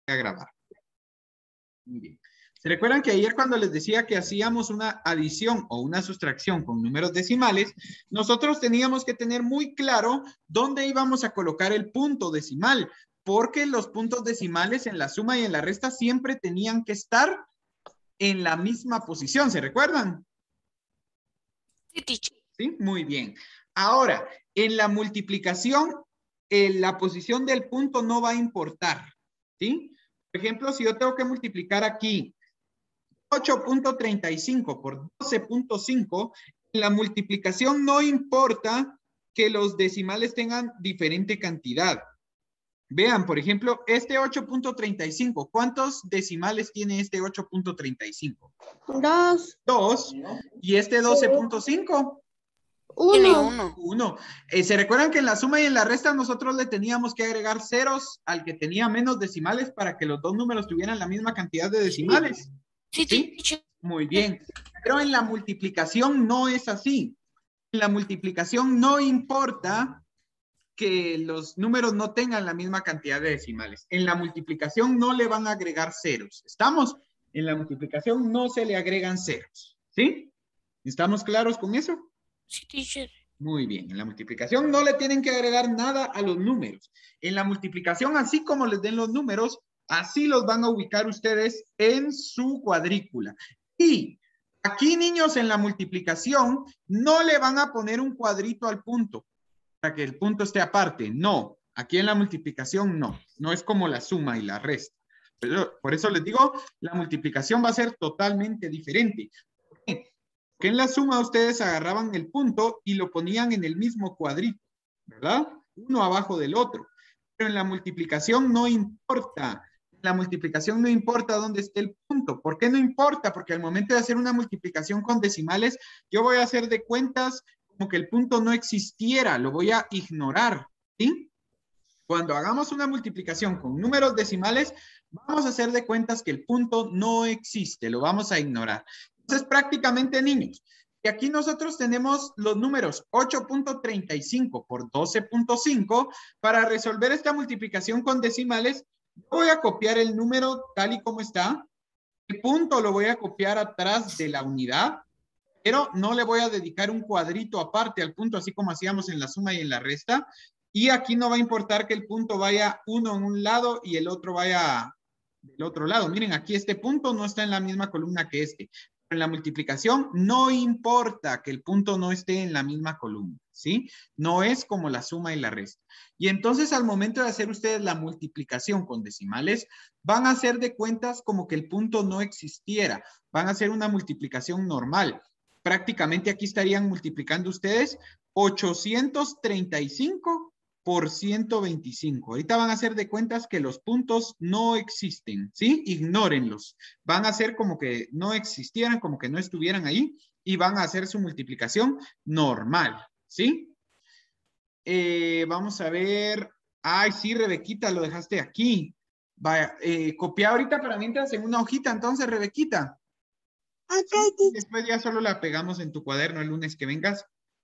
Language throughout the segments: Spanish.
a grabar. Muy bien. ¿Se recuerdan que ayer cuando les decía que hacíamos una adición o una sustracción con números decimales, nosotros teníamos que tener muy claro dónde íbamos a colocar el punto decimal? Porque los puntos decimales en la suma y en la resta siempre tenían que estar en la misma posición, ¿se recuerdan? Sí, teacher. ¿Sí? Muy bien. Ahora, en la multiplicación, la posición del punto no va a importar, ¿sí? Por ejemplo, si yo tengo que multiplicar aquí 8.35 por 12.5, en la multiplicación no importa que los decimales tengan diferente cantidad. Vean, por ejemplo, este 8.35, ¿cuántos decimales tiene este 8.35? 2. 2. ¿Y este 12.5? Tiene 1. uno. 1. ¿Se recuerdan que en la suma y en la resta nosotros le teníamos que agregar ceros al que tenía menos decimales para que los dos números tuvieran la misma cantidad de decimales? Sí, ¿Sí? teacher. Muy bien. Pero en la multiplicación no es así. En la multiplicación no importa que los números no tengan la misma cantidad de decimales. En la multiplicación no le van a agregar ceros. ¿Estamos? En la multiplicación no se le agregan ceros. ¿Sí? ¿Estamos claros con eso? Sí, teacher. Muy bien. En la multiplicación no le tienen que agregar nada a los números. En la multiplicación, así como les den los números, así los van a ubicar ustedes en su cuadrícula. Y aquí, niños, en la multiplicación no le van a poner un cuadrito al punto para que el punto esté aparte. No, aquí en la multiplicación no. No es como la suma y la resta. Pero por eso les digo, la multiplicación va a ser totalmente diferente. Que en la suma ustedes agarraban el punto y lo ponían en el mismo cuadrito, ¿verdad? Uno abajo del otro. Pero en la multiplicación no importa. En la multiplicación no importa dónde esté el punto. ¿Por qué no importa? Porque al momento de hacer una multiplicación con decimales, yo voy a hacer de cuentas como que el punto no existiera, lo voy a ignorar, ¿sí? Cuando hagamos una multiplicación con números decimales, vamos a hacer de cuentas que el punto no existe, lo vamos a ignorar. Entonces, prácticamente, niños, y aquí nosotros tenemos los números 8.35 por 12.5. Para resolver esta multiplicación con decimales, voy a copiar el número tal y como está. El punto lo voy a copiar atrás de la unidad, pero no le voy a dedicar un cuadrito aparte al punto, así como hacíamos en la suma y en la resta. Y aquí no va a importar que el punto vaya uno en un lado y el otro vaya del otro lado. Miren, aquí este punto no está en la misma columna que este. En la multiplicación no importa que el punto no esté en la misma columna, ¿sí? No es como la suma y la resta. Y entonces al momento de hacer ustedes la multiplicación con decimales, van a hacer de cuentas como que el punto no existiera. Van a hacer una multiplicación normal. Prácticamente aquí estarían multiplicando ustedes 835 por 125. Ahorita van a hacer de cuentas que los puntos no existen, ¿sí? Ignórenlos. Van a hacer como que no existieran, como que no estuvieran ahí y van a hacer su multiplicación normal, ¿sí? Vamos a ver. Ay, sí, Rebequita, lo dejaste aquí. Vaya, copia ahorita para mientras en una hojita, entonces, Rebequita. Ok, Después ya solo la pegamos en tu cuaderno el lunes que vengas.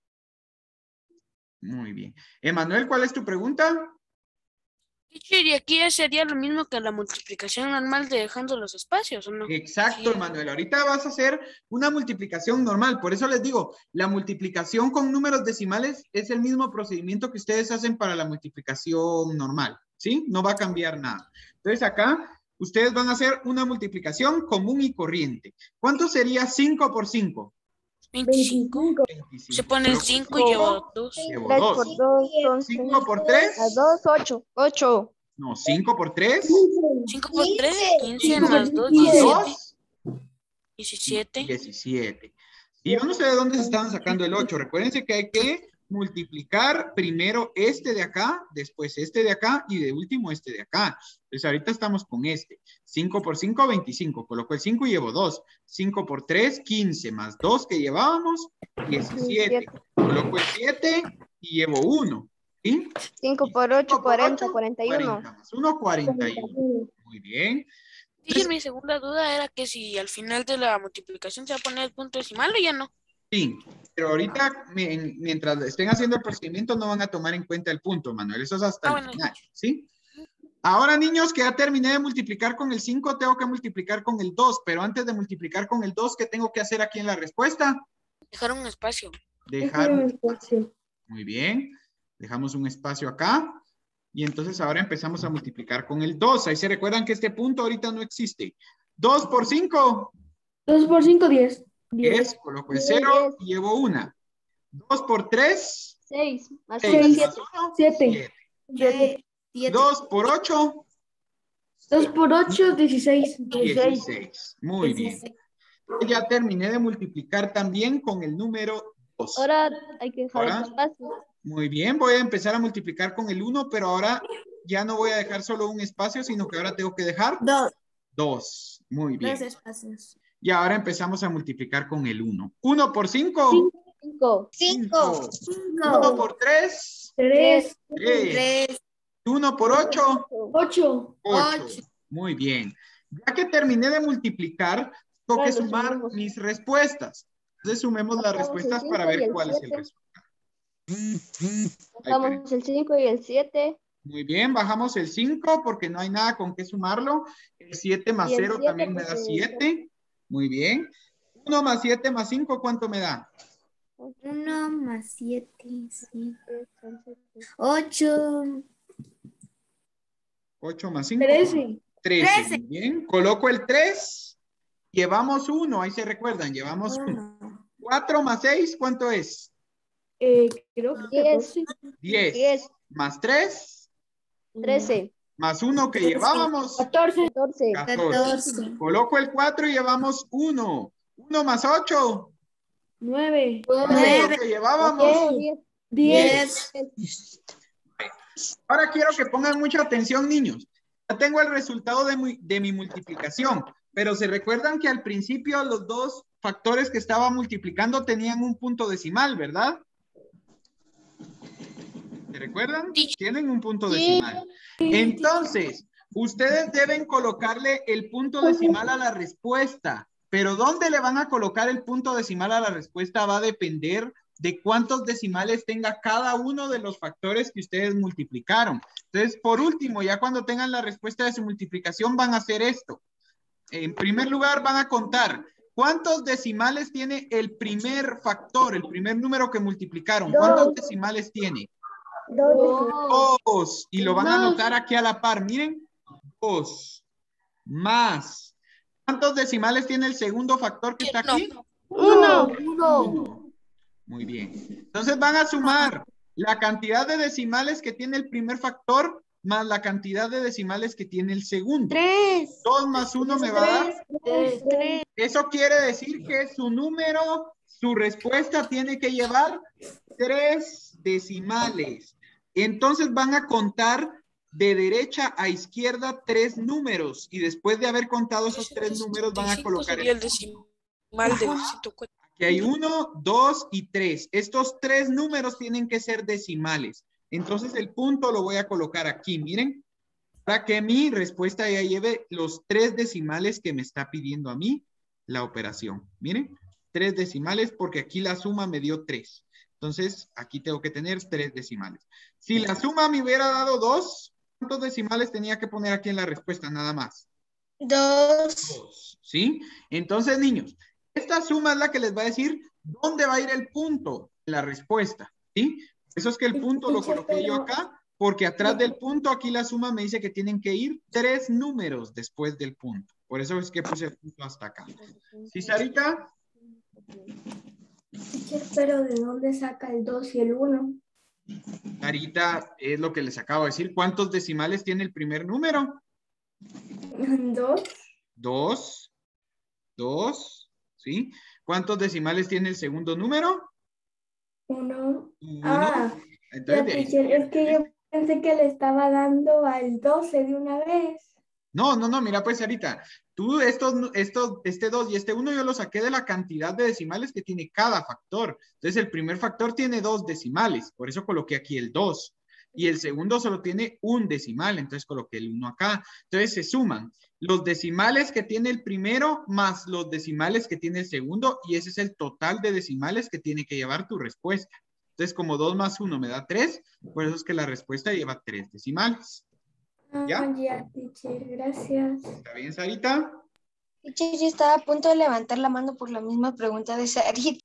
Muy bien. Emanuel, ¿cuál es tu pregunta? Teacher, y aquí ya sería lo mismo que la multiplicación normal de dejando los espacios, ¿o no? Exacto, Sí. Emanuel. Ahorita vas a hacer una multiplicación normal. Por eso les digo, la multiplicación con números decimales es el mismo procedimiento que ustedes hacen para la multiplicación normal, ¿sí? No va a cambiar nada. Entonces acá, ustedes van a hacer una multiplicación común y corriente. ¿Cuánto sería 5 por 5? 25. 25. Se pone el Coloco 5 y lleva 2. llevo 3 2. por 2 son 5 por a 3. 2, 8. 8. No, 5 por 3. 5 por 3, 15 5 más 2, más 17. 2. 17. 17. Y yo no sé de dónde se estaban sacando el 8. Recuérdense que hay que multiplicar primero este de acá, después este de acá y de último este de acá. Entonces ahorita estamos con este. 5 por 5, 25. Coloco el 5 y llevo 2. 5 por 3, 15 más 2 que llevábamos, 17. Coloco el 7 y llevo 1. ¿Sí? 5 Y por 5 8, por 40, 8, 41. 40 más 1, 41. Muy bien. Teacher, mi segunda duda era que si al final de la multiplicación se va a poner el punto decimal o ya no. Sí, pero ahorita, mientras estén haciendo el procedimiento, no van a tomar en cuenta el punto, Manuel. Eso es hasta Ah, el bueno, final, teacher. ¿sí? Ahora, niños, que ya terminé de multiplicar con el 5, tengo que multiplicar con el 2. Pero antes de multiplicar con el 2, ¿qué tengo que hacer aquí en la respuesta? Dejar un espacio. Dejar un espacio. Muy bien. Dejamos un espacio acá. Y entonces ahora empezamos a multiplicar con el 2. Ahí se recuerdan que este punto ahorita no existe. 2 por 5. 2 por 5, 10. 10. Coloco el 0 y llevo 1. 2 por 3. 6. Más 6 1, más 1. 7. 7. 2 por 8. 2 por 8, 16. 16. Muy bien. Ya terminé de multiplicar también con el número 2. Ahora hay que dejar Ahora, el espacio. muy bien, voy a empezar a multiplicar con el 1, pero ahora ya no voy a dejar solo un espacio, sino que ahora tengo que dejar 2. Muy bien. 2 espacios. Y ahora empezamos a multiplicar con el 1. 1 por 5. 5. 5. 1 por 3. 3. 3. 1 por 8. 8. 8. Muy bien. Ya que terminé de multiplicar, tengo que Claro, sumar sumemos. mis respuestas. Entonces sumemos las Sacamos el respuestas 5 para y ver el cuál es el 7. resultado. Sacamos el 5 y el 7. Muy bien, bajamos el 5 porque no hay nada con qué sumarlo. El 7 más Y el 0 7 también me da porque- 7. Muy bien. 1 más 7 más 5, ¿cuánto me da? 1 más 7, 8. 8 más 5. 13. 13. Muy bien. Coloco el 3. Llevamos 1. Ahí se recuerdan. Llevamos 1. 4 más 6, ¿cuánto es? Creo que 14. 10. 10. Más 3. 13. Más 1 que llevábamos. 14. 14. 14. Coloco el 4 y llevamos 1. 1 más 8. 9. Más 8 que llevábamos. 10. 10. Ahora quiero que pongan mucha atención, niños. Ya tengo el resultado de mi multiplicación, pero se recuerdan que al principio los dos factores que estaba multiplicando tenían un punto decimal, ¿verdad? ¿Se recuerdan? Tienen un punto decimal. Entonces, ustedes deben colocarle el punto decimal a la respuesta, pero ¿dónde le van a colocar el punto decimal a la respuesta? Va a depender de cuántos decimales tenga cada uno de los factores que ustedes multiplicaron. Entonces, por último, ya cuando tengan la respuesta de su multiplicación, van a hacer esto. En primer lugar, van a contar cuántos decimales tiene el primer factor, el primer número que multiplicaron. ¿Cuántos decimales tiene? 2. Y lo van a anotar aquí a la par. Miren. 2. Más. ¿Cuántos decimales tiene el segundo factor que está aquí? 1. Muy bien. Entonces van a sumar la cantidad de decimales que tiene el primer factor más la cantidad de decimales que tiene el segundo. 3. 2 más 1 me va a dar. 3. Eso quiere decir que su número, su respuesta tiene que llevar 3 decimales. Entonces van a contar de derecha a izquierda 3 números y después de haber contado esos 3 números van a colocar sería el decimal de 104. Aquí hay 1, 2 y 3. Estos 3 números tienen que ser decimales. Entonces el punto lo voy a colocar aquí, miren, para que mi respuesta ya lleve los 3 decimales que me está pidiendo a mí la operación. Miren, 3 decimales porque aquí la suma me dio 3. Entonces aquí tengo que tener 3 decimales. Si la suma me hubiera dado 2, ¿cuántos decimales tenía que poner aquí en la respuesta? Nada más. 2. ¿Sí? Entonces, niños, esta suma es la que les va a decir dónde va a ir el punto en la respuesta. ¿Sí? Eso es que el punto lo coloqué yo acá, porque atrás del punto aquí la suma me dice que tienen que ir 3 números después del punto. Por eso es que puse el punto hasta acá. ¿Sí, Sarita? Pero ¿de dónde saca el 2 y el 1? Sarita, es lo que les acabo de decir. ¿Cuántos decimales tiene el primer número? 2. 2. 2. ¿Sí? ¿Cuántos decimales tiene el segundo número? 1. 1. Ah, Entonces, la teacher, es que yo pensé que le estaba dando al 12 de una vez. No, mira pues Sarita, tú este 2 y este 1 yo lo saqué de la cantidad de decimales que tiene cada factor. Entonces el primer factor tiene 2 decimales, por eso coloqué aquí el 2. Y el segundo solo tiene un decimal, entonces coloqué el 1 acá. Entonces se suman los decimales que tiene el primero más los decimales que tiene el segundo y ese es el total de decimales que tiene que llevar tu respuesta. Entonces como 2 más 1 me da 3, por eso es que la respuesta lleva 3 decimales. ¿Ya? Ya, teacher, gracias. ¿Está bien, Sarita? Teacher, yo estaba a punto de levantar la mano por la misma pregunta de Sarita.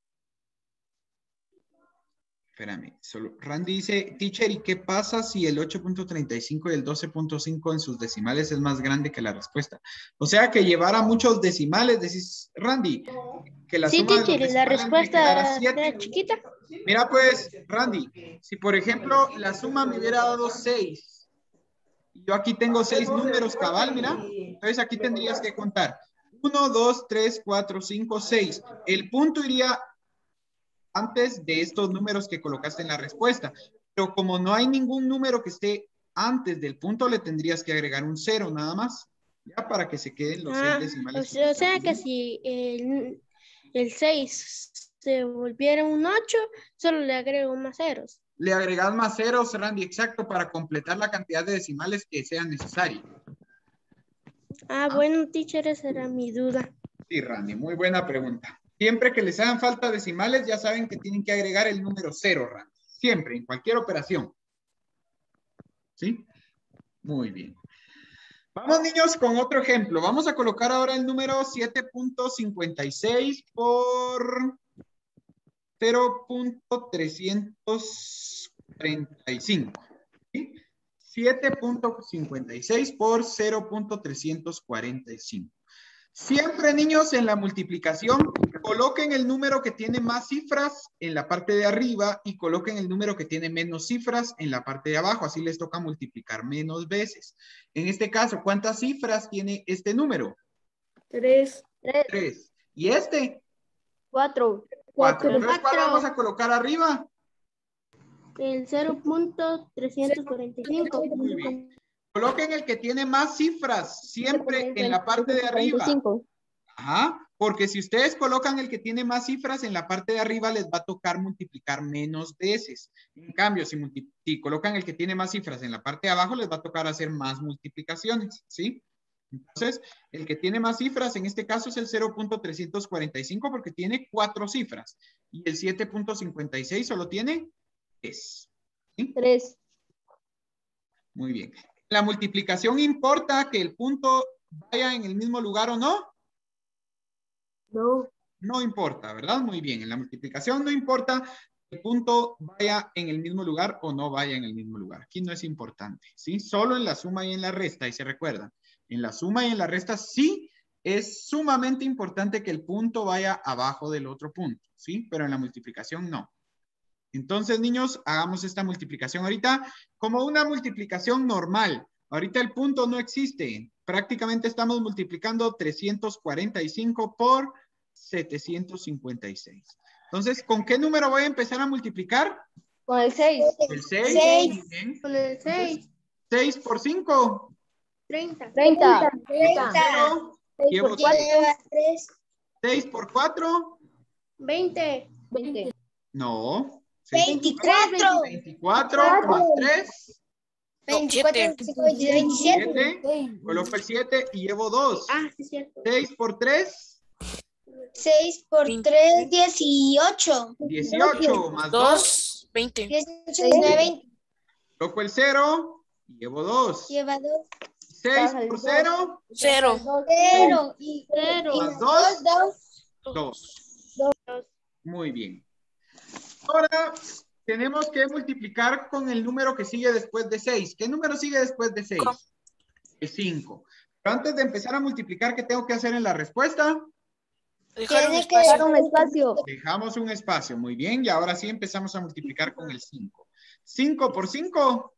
Espérame, solo Randy dice, teacher, ¿y qué pasa si el 8.35 y el 12.5 en sus decimales es más grande que la respuesta? O sea, que llevara muchos decimales, decís, Randy, que la Sí, suma de los teacher, ¿y la decimales me quedara respuesta 7. era chiquita? Mira pues, Randy, si por ejemplo la suma me hubiera dado 6, yo aquí tengo 6 números cabal, mira, entonces aquí tendrías que contar 1, 2, 3, 4, 5, 6. El punto iría antes de estos números que colocaste en la respuesta. Pero como no hay ningún número que esté antes del punto, le tendrías que agregar un 0 nada más, ya para que se queden los 6 decimales. O sea que si el 6 se volviera un 8, solo le agrego más ceros. Le agregas más ceros, Randy, exacto, para completar la cantidad de decimales que sean necesarios. Bueno, teacher, esa era mi duda. Sí, Randy, muy buena pregunta. Siempre que les hagan falta decimales, ya saben que tienen que agregar el número 0, Randy. Siempre, en cualquier operación. ¿Sí? Muy bien. Vamos, niños, con otro ejemplo. Vamos a colocar ahora el número 7.56 por 0.335. ¿Sí? 7.56 por 0.345. Siempre, niños, en la multiplicación, coloquen el número que tiene más cifras en la parte de arriba y coloquen el número que tiene menos cifras en la parte de abajo. Así les toca multiplicar menos veces. En este caso, ¿cuántas cifras tiene este número? 3. 3. ¿Y este? 4. 4. Entonces, ¿cuál vamos a colocar arriba? El 0.345. Muy bien. Coloquen el que tiene más cifras siempre en la parte de arriba. Ajá, porque si ustedes colocan el que tiene más cifras en la parte de arriba, les va a tocar multiplicar menos veces. En cambio, si colocan el que tiene más cifras en la parte de abajo, les va a tocar hacer más multiplicaciones, ¿sí? Entonces, el que tiene más cifras, en este caso es el 0.345 porque tiene 4 cifras. Y el 7.56 solo tiene 3. ¿Sí? 3. Muy bien. ¿La multiplicación importa que el punto vaya en el mismo lugar o no? No. No importa, ¿verdad? Muy bien. En la multiplicación no importa que el punto vaya en el mismo lugar o no vaya en el mismo lugar. Aquí no es importante, ¿sí? Solo en la suma y en la resta, y se recuerdan. En la suma y en la resta sí es sumamente importante que el punto vaya abajo del otro punto, ¿sí? Pero en la multiplicación no. Entonces, niños, hagamos esta multiplicación ahorita como una multiplicación normal. Ahorita el punto no existe. Prácticamente estamos multiplicando 345 por 756. Entonces, ¿con qué número voy a empezar a multiplicar? Con el 6. El 6. 6. Muy bien. Con el 6. 6 por 5. 30. 30. 0. Llevo 3. Lleva 3. 6 por 4. 20. No. 24. 24 más 3. 24. 27. 7. Coloco el 7 y llevo 2. Sí, cierto. 6 por 3. 6 por 3, 18. 18 más 2. 2, 20. 18, 19, 20. Coloco el 0 y llevo 2. Lleva 2. 6 por 0. 0. 0. Y Más 2, 2. 2. Muy bien. Ahora tenemos que multiplicar con el número que sigue después de 6. ¿Qué número sigue después de 6? El 5. Pero antes de empezar a multiplicar, ¿qué tengo que hacer en la respuesta? Dejar un Tiene que espacio. dejar un espacio. Dejamos un espacio. Muy bien. Y ahora sí empezamos a multiplicar con el 5. 5 por 5.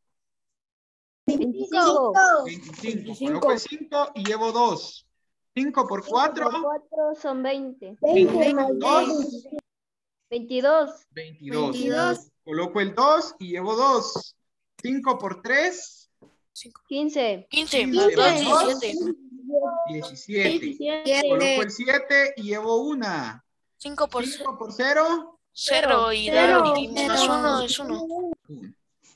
25. 25. Coloco el 5 y llevo 2. 5 por 4. 4 son 20. 20 más 2. 22. 22. Coloco el 2 y llevo 2. 5 por 3. 15. 15. 15 más 17. 17. Coloco el 7 y llevo 1. 5 por 5 por 0. 0 y más 1 es 1. 1.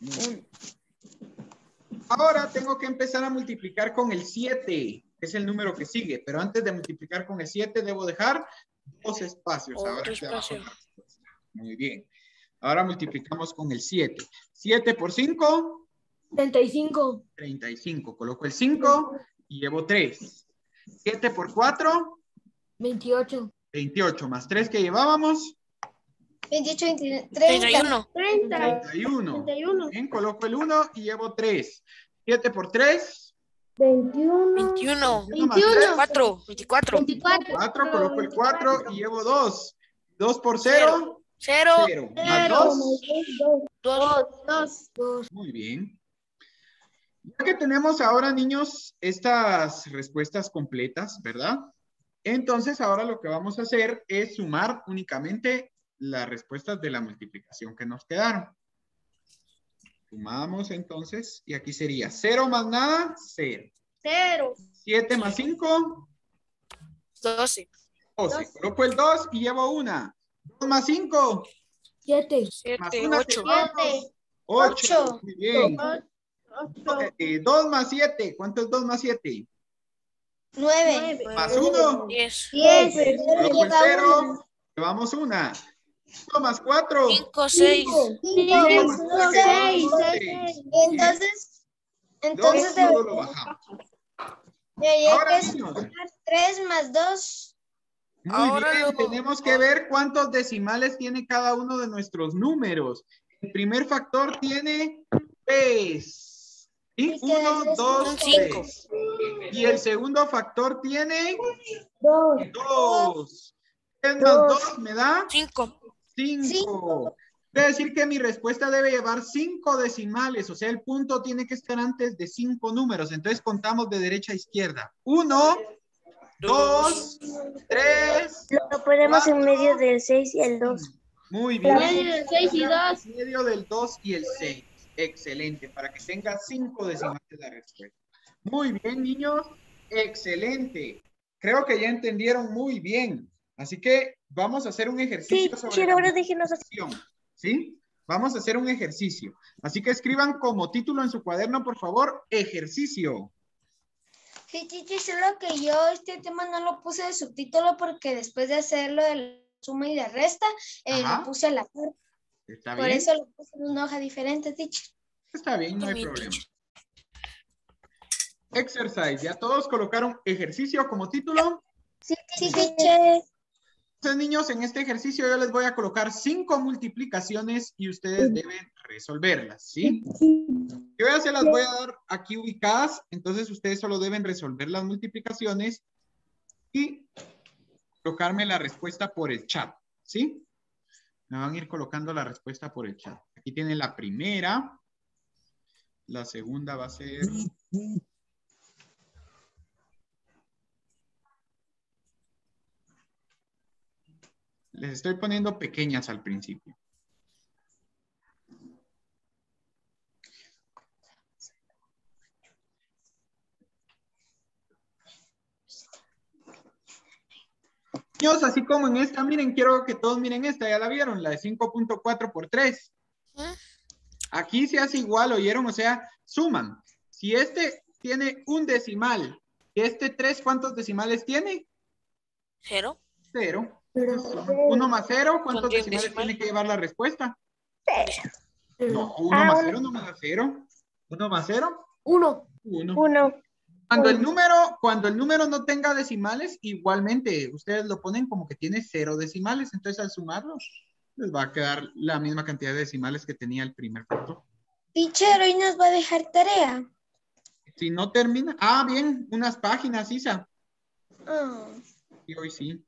Ahora tengo que empezar a multiplicar con el 7, que es el número que sigue. Pero antes de multiplicar con el 7 debo dejar 2 espacios. Otro Ahora hacia abajo. espacio. Muy bien. Ahora multiplicamos con el 7. 7 por 5. 35. 35. Coloco el 5 y llevo 3. 7 por 4, 28. 28. Más 3 que llevábamos, 28, 29, 30. 31. 31. 31. Bien, coloco el 1 y llevo 3. 7 por 3, 21. 21. 21 más 3, 24. 24. 4. Coloco el 4 y llevo 2. 2 por 0, 0. 0. Más 2, 2. 2. muy bien. Ya que tenemos ahora, niños, estas respuestas completas, ¿verdad? Entonces, ahora lo que vamos a hacer es sumar únicamente las respuestas de la multiplicación que nos quedaron. Sumamos entonces, y aquí sería 0 más nada, 0. 0. 7 más 5, 12. 12. Coloco el 2 y llevo 1. 2 más 5, 7. más 7. 1, 8. 8. Muy bien. 8. 2 más 7, ¿cuánto es 2 más 7? 9. Más 1, 10. 10. coloco el 0, llevamos 1. 1 más 4, 5. 6. 5. 6. Entonces 2, debe todo lo bajamos. Ahora, niños, 3 más 2. muy Ahora bien, lo- tenemos que ver cuántos decimales tiene cada uno de nuestros números. El primer factor tiene 3. ¿Sí? Y queda 1, tres, 2, son cinco. 3. Y el segundo factor tiene 2. 2. 3 más 2 me da 5. 5. Quiere decir que mi respuesta debe llevar 5 decimales, o sea, el punto tiene que estar antes de 5 números. Entonces contamos de derecha a izquierda. 1, 2, 3. Lo ponemos en 4, medio del 6 y el 2. muy bien. Medio del 6 y 2. En medio del 2 y el 6. Excelente, para que tenga 5 decimales la respuesta. Muy bien, niños. Excelente. Creo que ya entendieron muy bien. Así que vamos a hacer un ejercicio sobre la ahora déjenos multiplicación. ¿Sí? Vamos a hacer un ejercicio. Así que escriban como título en su cuaderno, por favor, ejercicio. Sí, Chichi, solo que yo este tema no lo puse de subtítulo porque después de hacerlo de la suma y la resta, Ajá. lo puse a la par. ¿Está Por bien? eso lo puse en una hoja diferente, Chichi. Está bien, no hay problema. Exercise. ¿Ya todos colocaron ejercicio como título? Sí, Chichi. Entonces, niños, en este ejercicio yo les voy a colocar 5 multiplicaciones y ustedes deben resolverlas, ¿sí? Yo ya se las voy a dar aquí ubicadas, entonces ustedes solo deben resolver las multiplicaciones y colocarme la respuesta por el chat, ¿sí? Me van a ir colocando la respuesta por el chat. Aquí tiene la primera. La segunda va a ser... Les estoy poniendo pequeñas al principio. Niños, así como en esta, miren, quiero que todos miren esta, ya la vieron, la de 5.4 por 3. Aquí se hace igual, ¿oyeron? O sea, suman. Si este tiene un decimal, y este 3, ¿cuántos decimales tiene? 0. 0. 1 más 0, ¿cuántos Son 10 decimales decimales. tiene que llevar la respuesta? No, 1 Ah, más uno. 0 no me da 0. 1 más 0, 1. 1. 1. Cuando el número no tenga decimales, igualmente ustedes lo ponen como que tiene 0 decimales, entonces al sumarlo les va a quedar la misma cantidad de decimales que tenía el primer factor. Teacher, hoy nos va a dejar tarea. Si no termina, bien, unas páginas, Isa. Y hoy sí.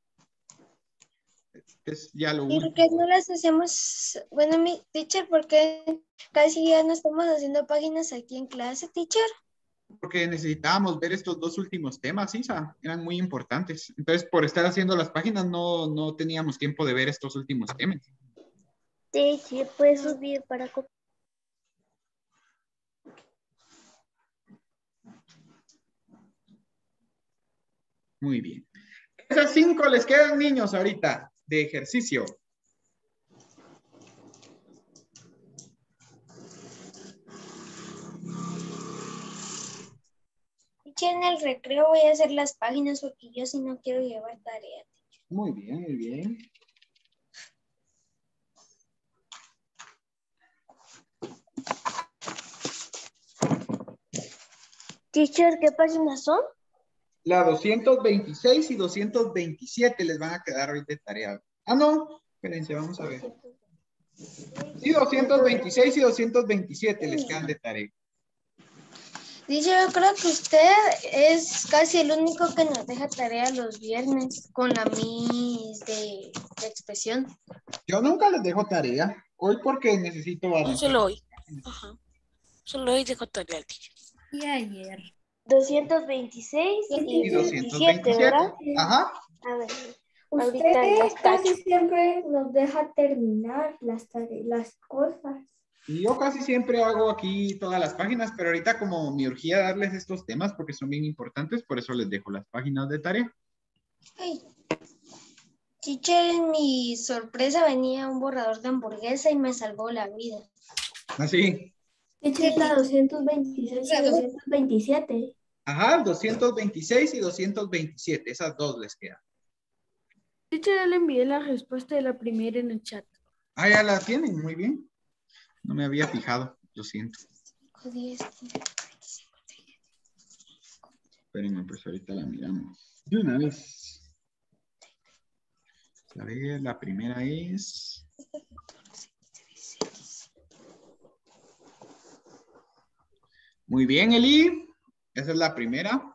Es ya lo ¿Y último. por qué no las hacemos? Bueno, mi teacher, porque casi ya no estamos haciendo páginas aquí en clase, teacher. Porque necesitábamos ver estos 2 últimos temas, Isa. Eran muy importantes. Entonces, por estar haciendo las páginas, no teníamos tiempo de ver estos últimos temas. Sí, puedes subir para copiar. Muy bien. Esas 5 les quedan, niños, ahorita, de ejercicio. Teacher, en el recreo voy a hacer las páginas porque yo sí no quiero llevar tarea. Muy bien, muy bien. Teacher, ¿qué páginas son? La 226 y 227 les van a quedar hoy de tarea. Ah, no. Espérense, vamos a ver. Sí, 226 y 227 les quedan de tarea. Dice, yo creo que usted es casi el único que nos deja tarea los viernes con la Miss de expresión. Yo nunca les dejo tarea. Hoy porque necesito No avanzar. solo hoy. Ajá. Solo hoy dejo tarea al teacher. Y ayer. 226 y Y 27, ¿verdad? 227. Ajá. A ver, Usted ahorita las casi cacho. siempre nos deja terminar las cosas. Y yo casi siempre hago aquí todas las páginas, pero ahorita como me urgía darles estos temas porque son bien importantes, por eso les dejo las páginas de tarea. Ay. Teacher, en mi sorpresa venía un borrador de hamburguesa y me salvó la vida. Así. Esta es la 226 y 227. Ajá, 226 y 227. Esas dos les quedan. Teacher, ya le envié la respuesta de la primera en el chat. Ah, ya la tienen, muy bien. No me había fijado, lo siento. Espérenme, pues ahorita la miramos. De una vez. A ver, la primera es... Muy bien, Eli. Esa es la primera.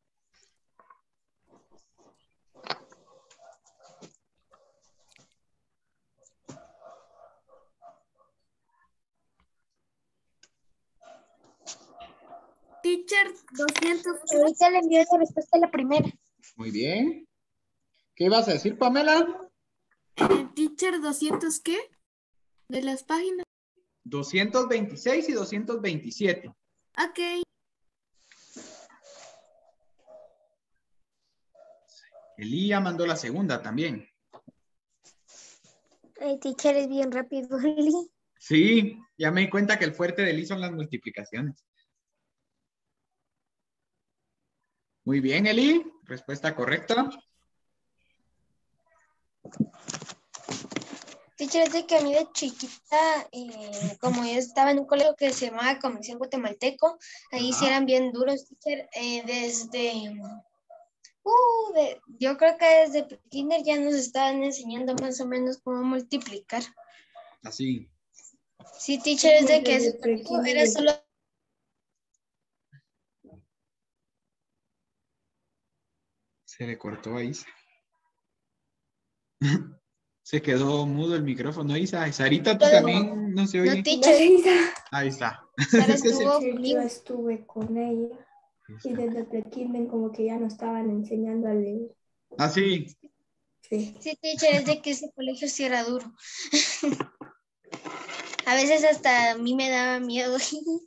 Teacher, 200. Ahorita le envío la respuesta a la primera. Muy bien. ¿Qué ibas a decir, Pamela? Teacher, 200 ¿qué? De las páginas. 226 y 227. Ok. Eli ya mandó la segunda también. El teacher es bien rápido, Lili. Sí, ya me di cuenta que el fuerte de Eli son las multiplicaciones. Muy bien, Eli. Respuesta correcta. Teacher, es de que a mí de chiquita, como yo estaba en un colegio que se llamaba Convención Guatemalteco, ahí sí eran bien duros, teacher, yo creo que desde kinder ya nos estaban enseñando más o menos cómo multiplicar. Así. Sí, teacher, es de que Desde ese prekinder. era solo... Se le cortó a Isa. Se quedó mudo el micrófono, Isa. Sarita, tú también no se oye. No, teacher, Ahí está. Sara Es que se- estuvo Yo conmigo. estuve con ella y desde prekinder como que ya nos estaban enseñando a leer. Así. Sí. Sí, teacher, es de que ese colegio sí era duro. A veces hasta a mí me daba miedo.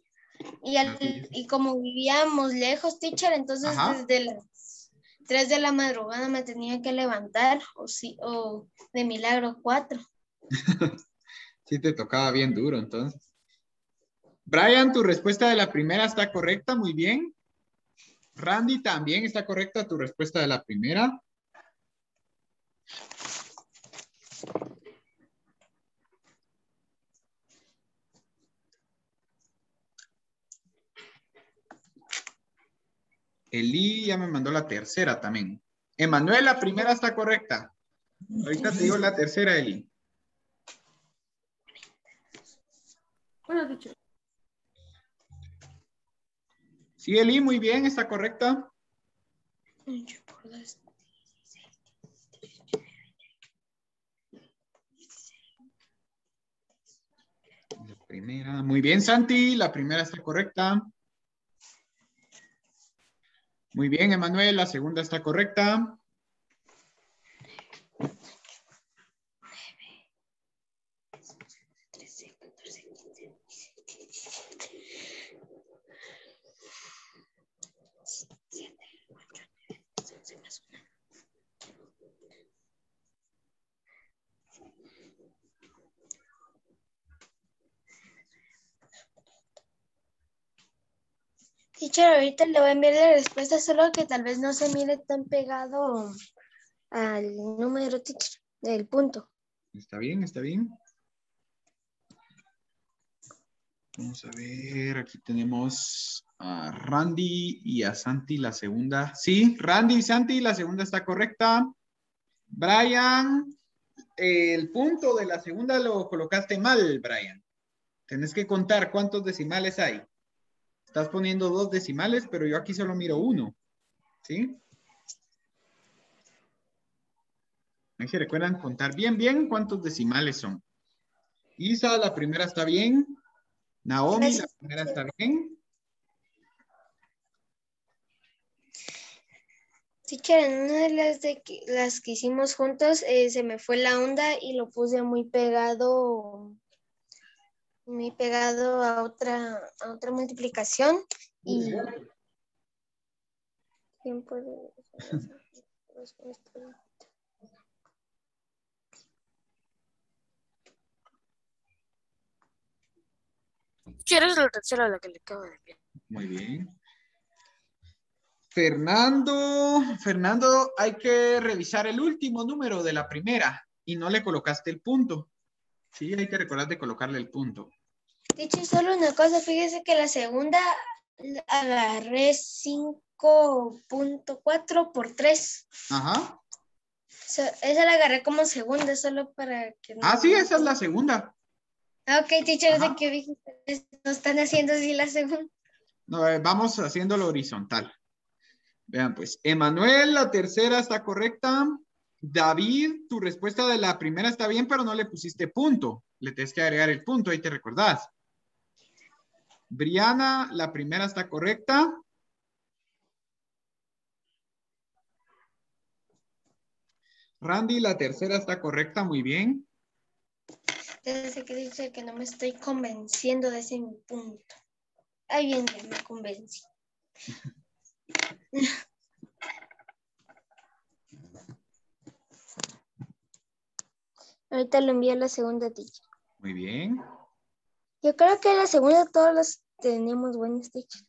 Y como vivíamos lejos, teacher, entonces Ajá. desde las 3 de la madrugada me tenía que levantar, o de milagro 4. Sí te tocaba bien duro, entonces. Brian, tu respuesta de la primera está correcta, muy bien. Randy, también está correcta tu respuesta de la primera. Eli ya me mandó la tercera también. Emanuel, la primera está correcta. Ahorita te digo la tercera, Eli. Bueno, teacher. Sí, Eli, muy bien, está correcta. La primera, muy bien, Santi, la primera está correcta. Muy bien, Emanuel, la segunda está correcta. Teacher, ahorita le voy a enviar la respuesta, solo que tal vez no se mire tan pegado al número, teacher, del punto. Está bien, está bien. Vamos a ver, aquí tenemos a Randy y a Santi la segunda. Sí, Randy y Santi la segunda está correcta. Brian, el punto de la segunda lo colocaste mal, Brian. Tenés que contar cuántos decimales hay. Estás poniendo 2 decimales, pero yo aquí solo miro 1. ¿Sí? Ahí se recuerdan contar bien cuántos decimales son. Isa, la primera está bien. Naomi, la primera está bien. Teacher, en una de las que hicimos juntos se me fue la onda y lo puse muy pegado a otra multiplicación y ¿quién puede? Teacher, es la tercera a la que le acabo de enviar. Muy bien. Fernando, hay que revisar el último número de la primera y no le colocaste el punto. Sí, hay que recordar de colocarle el punto. Teacher, solo una cosa, fíjese que la segunda agarré 5.4 por 3. Ajá. Esa la agarré como segunda, solo para que no... Ah, sí, esa es la segunda. Ah, ok, teacher, Ajá. de que dije, no están haciendo así la segunda. No, vamos haciéndolo horizontal. Vean, pues, Emanuel, la tercera está correcta. David, tu respuesta de la primera está bien, pero no le pusiste punto. Le tienes que agregar el punto, ahí te recordás. Briana, la primera está correcta. Randy, la tercera está correcta, muy bien. Desde que dice que no me estoy convenciendo de ese punto. Ahí bien, ya me convencí. Ahorita lo envié a la segunda, teacher. Muy bien. Yo creo que en la segunda todas las tenemos buenas, teacher.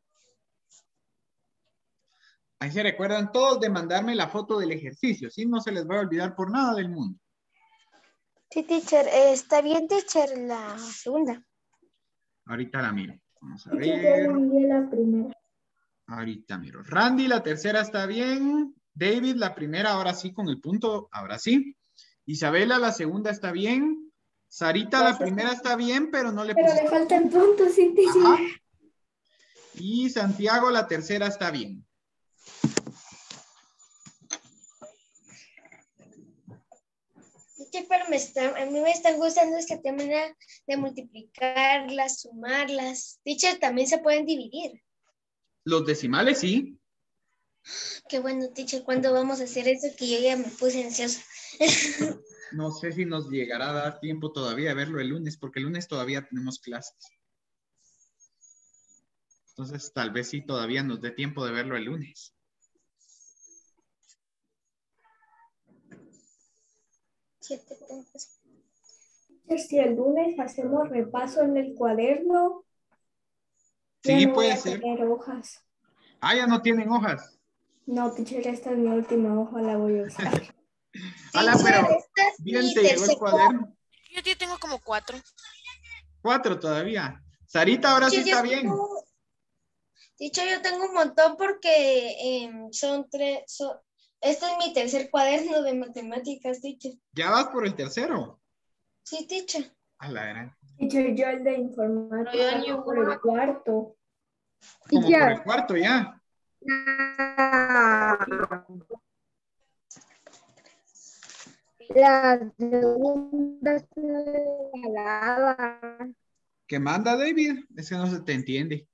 Ahí se recuerdan todos de mandarme la foto del ejercicio, ¿sí? No se les va a olvidar por nada del mundo. Sí, teacher. Está bien, teacher, la segunda. Ahorita la miro. Vamos a Teacher, ya le ver. envié la primera. Ahorita miro. Randy, la tercera está bien. David, la primera, ahora sí, con el punto, ahora sí. Isabela, la segunda está bien. Sarita, la Gracias. primera está bien, pero no le Pero pusiste. le faltan puntos, sí, teacher. Ajá. Y Santiago, la tercera está bien. Teacher, pero a mí me están gustando esta manera de multiplicarlas, sumarlas. Teacher, también se pueden dividir. Los decimales, sí. Qué bueno, teacher, ¿cuándo vamos a hacer eso? Que yo ya me puse ansiosa. No sé si nos llegará a dar tiempo todavía a verlo el lunes, porque el lunes todavía tenemos clases. Entonces, tal vez sí todavía nos dé tiempo de verlo el lunes. Teacher, si el lunes hacemos repaso en el cuaderno, ya Sí, no voy puede a ser. tener hojas. Ah, ya no tienen hojas. No, teacher, esta es mi última hoja, la voy a usar. Ala, pero Esta es bien mi te llegó el tercer cuaderno. Yo ya tengo como 4. 4 todavía. Sarita, ahora sí está bien. Dicho, yo tengo un montón porque son 3. Este es mi tercer cuaderno de matemáticas, teacher. Ya vas por el tercero. Sí, teacher. A la gran. Teacher, yo el de informática yo por el cuarto. Como por el cuarto ya. La segunda está regalada. ¿Qué manda, David? Es que no se te entiende.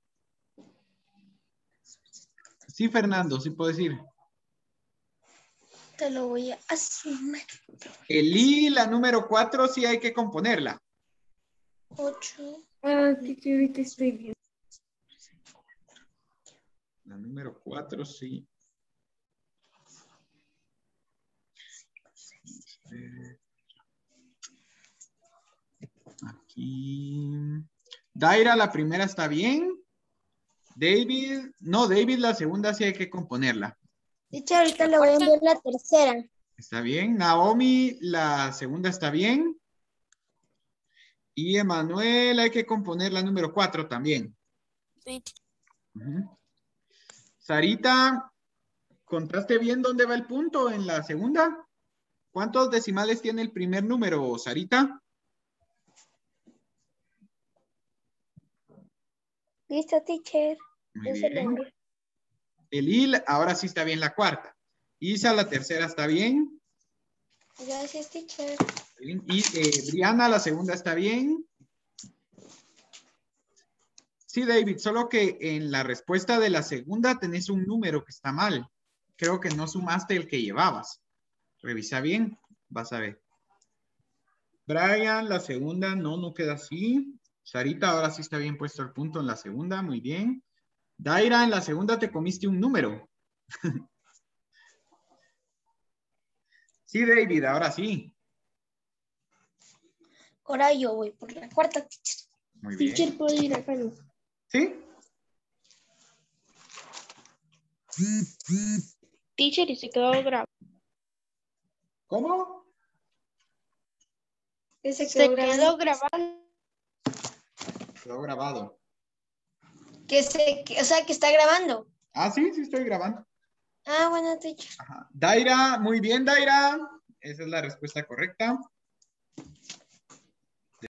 Sí, Fernando, sí puedo decir. Te lo voy a asumir. Eli, la número 4, sí hay que componerla. 8. Ah, teacher, ahorita estoy bien. La número 4, sí. Aquí. Daira, la primera está bien. David, no, David, la segunda sí hay que componerla. Teacher, ahorita le voy a enviar la tercera. Está bien. Naomi, la segunda está bien. Y Emanuel, hay que componer la número 4 también. Sí. Ujú. Sarita, ¿contaste bien dónde va el punto en la segunda? ¿Cuántos decimales tiene el primer número, Sarita? Listo, teacher. Muy Yo se lo bien. envío. Elil, ahora sí está bien la cuarta. Isa, la tercera está bien. Gracias, teacher. Y Briana, la segunda está bien. Sí, David, solo que en la respuesta de la segunda tenés un número que está mal. Creo que no sumaste el que llevabas. Revisa bien, vas a ver. Brian, la segunda no queda así. Sarita, ahora sí está bien puesto el punto en la segunda, muy bien. Daira, en la segunda te comiste un número. Sí, David, ahora sí. Ahora yo voy por la cuarta, teacher. Muy bien. Teacher, ¿puedo ir acá? No. ¿Sí? Teacher, y se quedó grabado. ¿Cómo? ¿Qué se Se quedó grabando? quedó grabando. Quedó grabado. O sea, que está grabando. Ah, sí, sí estoy grabando. Ah, bueno, teacher. Ajá. Daira, muy bien, Daira. Esa es la respuesta correcta.